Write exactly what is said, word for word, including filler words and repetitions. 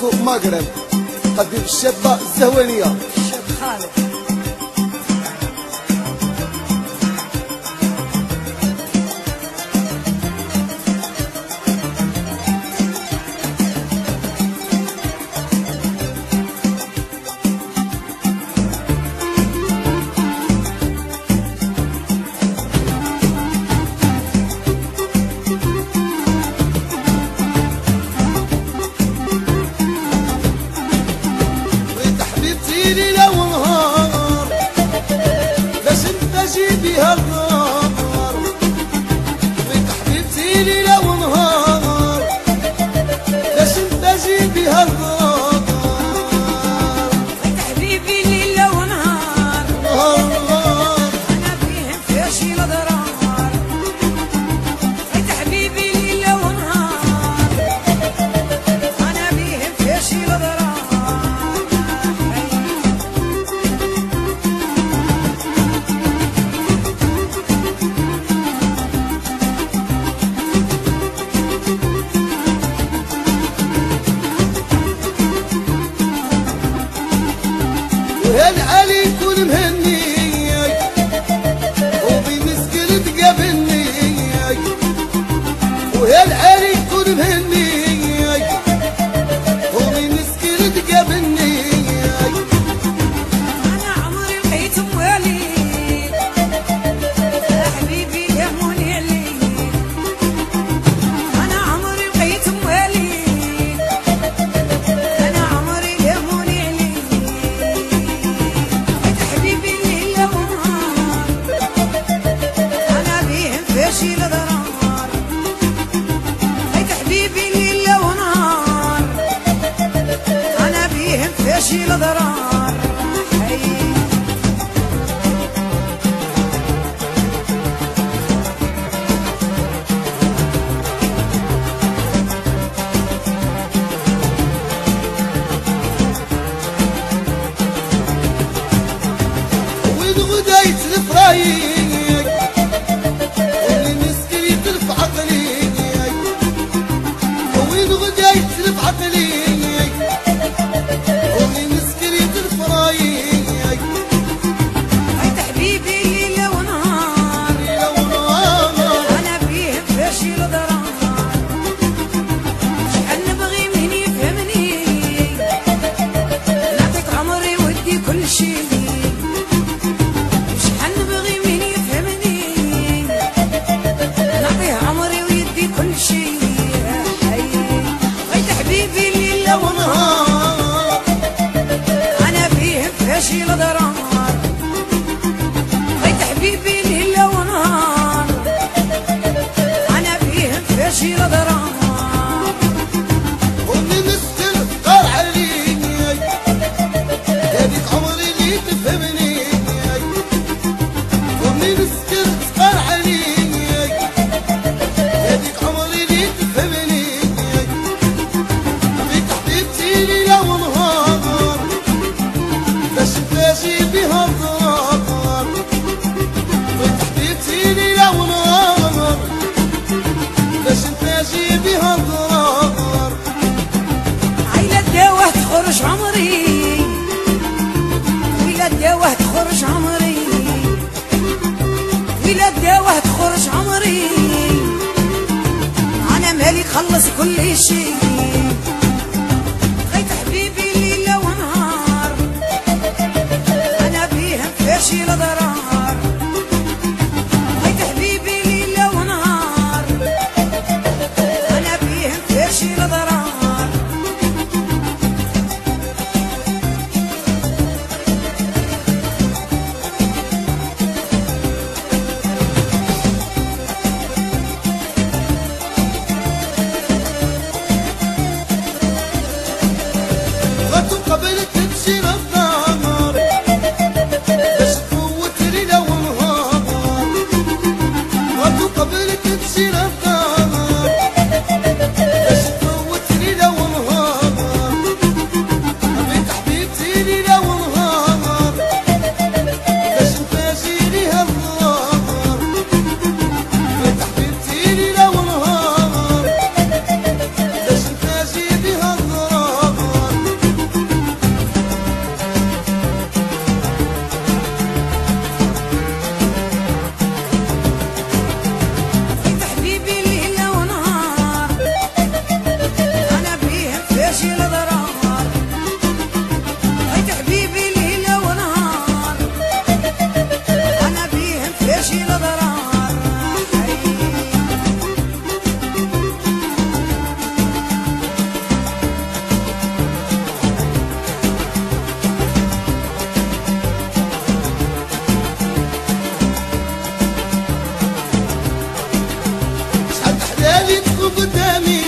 سوق مغرب قدم الشابة الزهوانية الشاب خالد. ليلة ونهار باش نتجي بها النار، بغيت حبيبتي ليلة ونهار باش نتجي بها النار، بغيت حبيبي ليلة ونهار نهار أنا فيهم فاشي الأضرار، بغيت حبيبي ليلة ونهار أنا فيهم فاشي الأضرار. وهل علي يكون مهني وبين سكر تقابلني، وهل علي يكون مهني وبين سكر تقابلني، أنا عمري بقيت موالي يا حبيبي يهموني عليك، أنا عمري بقيت موالي أنا عمري يهموني عليك، بغيت حبيبي ليلة ونهار أنا بيهم فاشي الأضرار، بغيت حبيبي ليلة ونهار أنا بيهم فاشي الأضرار. وين غدا يتلف رايك واللي مسكين يتلف عقلي، وين غدا يتلف عقلي واللي مسكين يتلف رايك، بغيت حبيبي ليلة ونهار ليلة ونهار أنا بيهم فاشي الأضرار، شحال نبغي من يفهمني نعطيك عمري ودي كل شي، شحال نبغي من يفهمني نعطيه عمري ويدي كل شي، بغيت حبيبي ليلة ونهار أنا بيهم فاشي الأضرار، بغيت حبيبي ليلة ونهار أنا بيهم فاشي الأضرار. واللي مسكين قار عليك هذيك عمري اللي تفهمني، واللي مسكين قار عليك هذيك عمري اللي تفهمني، بغيت حبيبتي ليلة ونهار باش نتلاقي بها الضرار، بغيت حبيبتي ليلة ونهار باش نتلاقي بها الضرار، عيلة داوه تخرج عمري ويلا داوه تخرج عمري ويلا داوه تخرج عمري أنا مالي خلص كل شي، بغيت حبيبي ليلة ونهار أنا بيهم فاشي الأضرار، بغيت حبيبي ليلة ونهار أنا بيهم فاشي الأضرار. قدامي